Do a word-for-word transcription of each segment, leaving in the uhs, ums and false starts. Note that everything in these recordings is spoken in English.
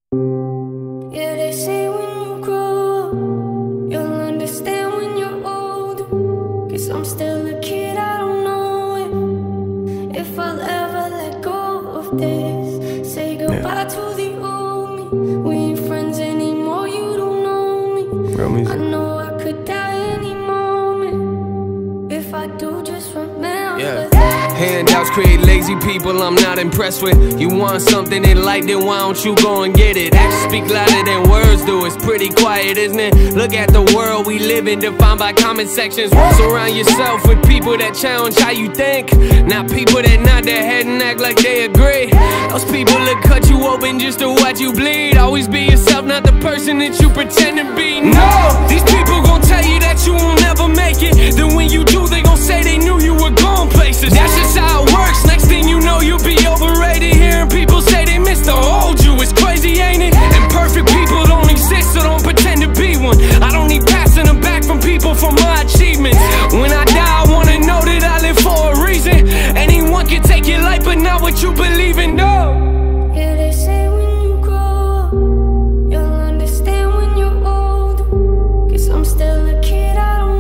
Yeah, they say when you grow up, you'll understand when you're older. Cause I'm still a kid, I don't know if, if I'll ever let go of this. Say goodbye yeah. to the old me. We ain't friends anymore, you don't know me. Real music. I know I could die any moment. If I do, just remember yeah. that. Handouts create lazy people I'm not impressed with. You want something in life, then why don't you go and get it? Actions speak louder than words do, it's pretty quiet, isn't it? Look at the world we live in, defined by comment sections. Surround yourself with people that challenge how you think, not people that nod their head and act like they agree. Those people that cut you open just to watch you bleed. Always be yourself, not the person that you pretend to be. No, these people gon' tell you that you will never make it. Then when you do, they gon' say they knew you were going places. That's just how it works. Next thing you know, you'll be overrated. Hearing people say they miss the old you, it's crazy, ain't it? And perfect people don't exist, so don't pretend to be one. I don't need passing them back from people for my achievements. When I die, I wanna know that I live for a reason. Anyone can take your life, but not what you believe in, no. Yeah, they say when you grow up, you'll understand when you're older. Cause I'm still a kid, I don't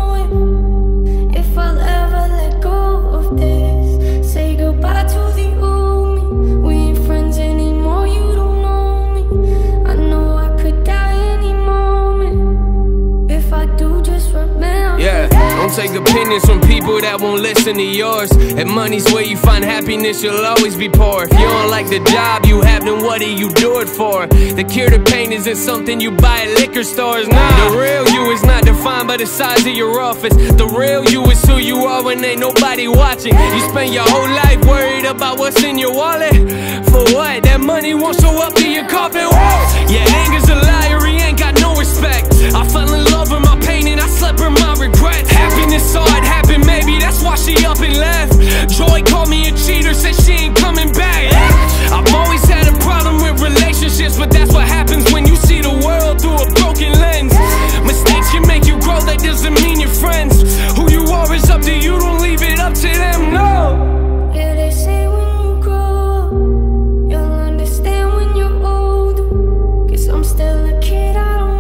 know if, if I'll ever let go of this. Say goodbye to the old me. We ain't friends anymore, you don't know me. I know I could die any moment. If I do, just remember. Yeah, don't take opinions from people that won't listen to yours. If money's where you find happiness, you'll always be poor. If you don't like the job you have, then what do you do it for? The cure to pain isn't something you buy at liquor stores, nah. The real you is not defined by the size of your office. The real you is who you are when ain't nobody watching. You spend your whole life worried about what's in your wallet. For what? That money won't show up in your coffin. Whoa. Yeah, anger's a liar, he ain't got no respect. I fell in love with my pain and I slept with my regrets. Happiness saw it happen, maybe that's why she up and left. Joy called me a cheater, said she ain't coming back. I've always had a problem with relationships, but that's what happens when you see the world through a broken lens. Mistakes can make you grow, that doesn't mean you're friends. Who you are is up to you, don't leave it up to them, no. Yeah, they say when you grow up, you'll understand when you're older. Cause I'm still a kid, I don't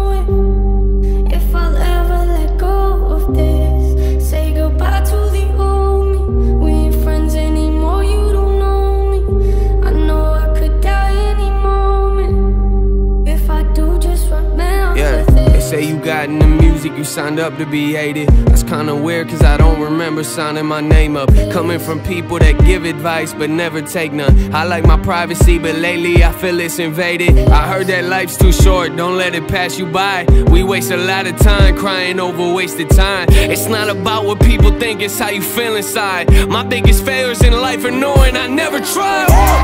know if, if I'll ever let go of this. Say goodbye to the old me. We ain't friends anymore, you don't know me. I know I could die any moment. If I do, just remember yeah, this. they say you got in the music, you signed up to be hated. That's kinda weird cause I don't remember signing my name up. Coming from people that give advice but never take none. I like my privacy but lately I feel it's invaded. I heard that life's too short, don't let it pass you by. We waste a lot of time crying over wasted time. It's not about what people think, it's how you feel inside. My biggest failures in life are knowing I never tried.